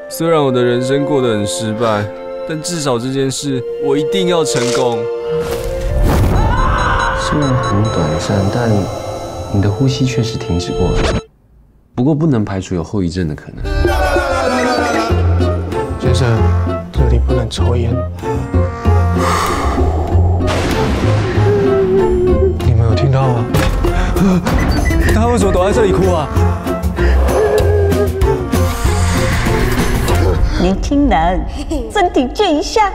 虽然我的人生过得很失败，但至少这件事我一定要成功。 虽然很短暂，但你的呼吸确实停止过了。不过不能排除有后遗症的可能。 先生，这里不能抽烟。你们有听到吗？他为什么躲在这里哭啊？ 年轻人，身体健一下。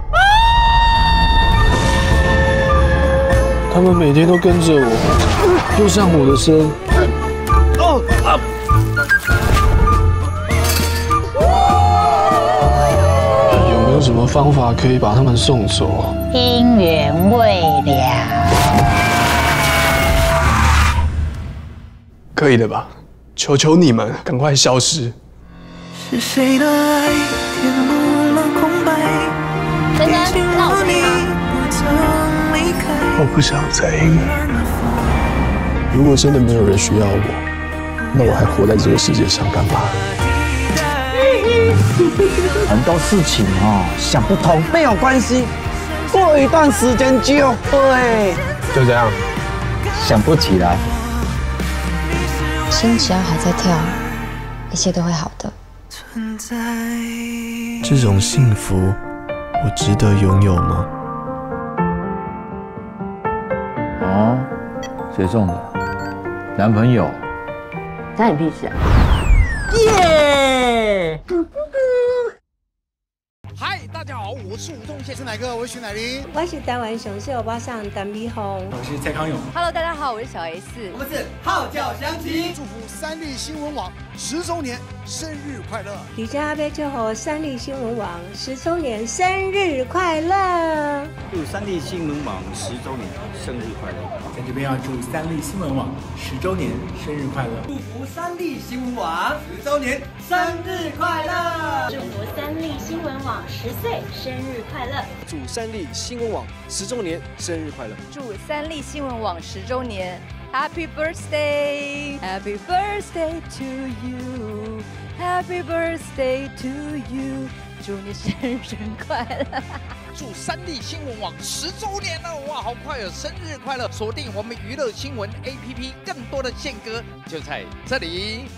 他们每天都跟着我，又上我的身。有没有什么方法可以把他们送走？ 姻缘未了。 可以的吧？求求你们，赶快消失！ 是谁的爱填补了空白？ 真的？那我是我不想再一个人。如果真的没有人需要我，那我还活在这个世界上干嘛？ 很多事情想不通没有关系，过一段时间就会。 就这样， 想不起来。 心只要还在跳，一切都会好的。 这种幸福，我值得拥有吗？ 哦，谁送的？男朋友？ 关你屁事啊！ 耶！ 嗨，大家好，我是吴宗宪，是哪个？我是徐乃麟， 我是台湾上秀巴上陈美凤， 我是蔡康永。 Hello， 大家好，我是小 S， 我们是号角响起，祝福三立新闻网10周年生日快乐！ 李家要祝福三立新闻网10周年生日快乐！ 祝三立新闻网10周年生日快乐！ 在这边要祝三立新闻网10周年生日快乐！ 祝福三立新闻网10周年生日快乐！ 祝福三立新闻网10岁生日快乐！ 祝三立新闻网10周年生日快乐！ 祝三立新闻网10周年 Happy Birthday Happy Birthday to you Happy Birthday to you 祝你生日快乐！ 祝三立新闻网10周年了，哇，好快哦！生日快乐！锁定我们娱乐新闻 APP， 更多的宪歌就在这里。